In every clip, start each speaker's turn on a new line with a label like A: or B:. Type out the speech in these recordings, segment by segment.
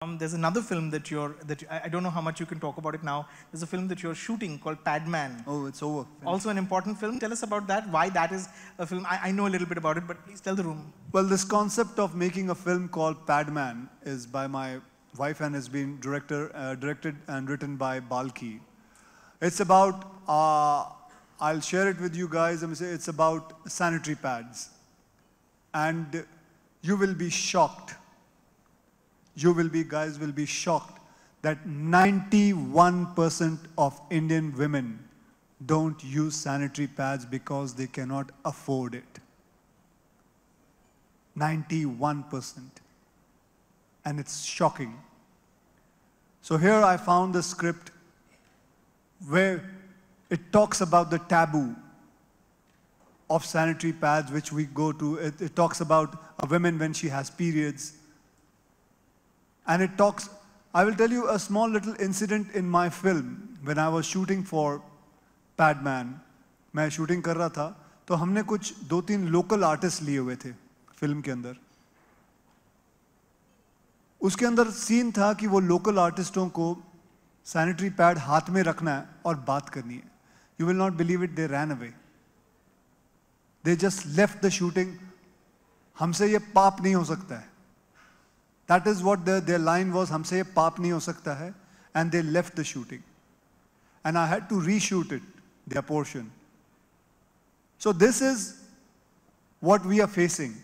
A: There's another film I don't know how much you can talk about it now. There's a film that you're shooting called Padman.
B: Oh, it's over. Finished.
A: Also an important film. Tell us about that, why that is a film. I know a little bit about it, but please tell the room.
B: Well, this concept of making a film called Padman is by my wife and has been directed and written by Balki. It's about, I'll share it with you guys. It's about sanitary pads. And you will be shocked. Guys will be shocked that 91% of Indian women don't use sanitary pads because they cannot afford it. 91%. And it's shocking. So here I found the script where it talks about the taboo of sanitary pads which we go to. It talks about a woman when she has periods. And it talks, I will tell you a small little incident in my film. When I was shooting for Padman, मैं shooting कर रहा था, तो हमने कुछ 2-3 local artists लिए हुए थे film के अंदर. उसके अंदर सीन था कि वो local artistों को sanitary pad हाथ में रखना है और बात करनी है. You will not believe it, they ran away. They just left the shooting. हमसे ये पाप नहीं हो सकता है. That is what their line was, हमसे ये पाप नहीं हो सकता है. And they left the shooting. And I had to reshoot it, their portion. So this is what we are facing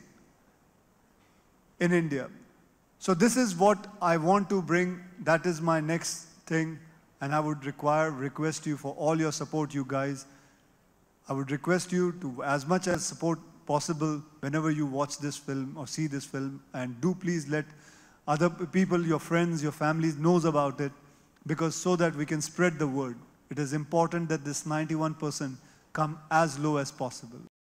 B: in India. So this is what I want to bring. That is my next thing. And I would request you for all your support, you guys. I would request you to, as much as support possible, whenever you watch this film or see this film, and do please let other people, your friends, your families knows about it, because so that we can spread the word. It is important that this 91% come as low as possible.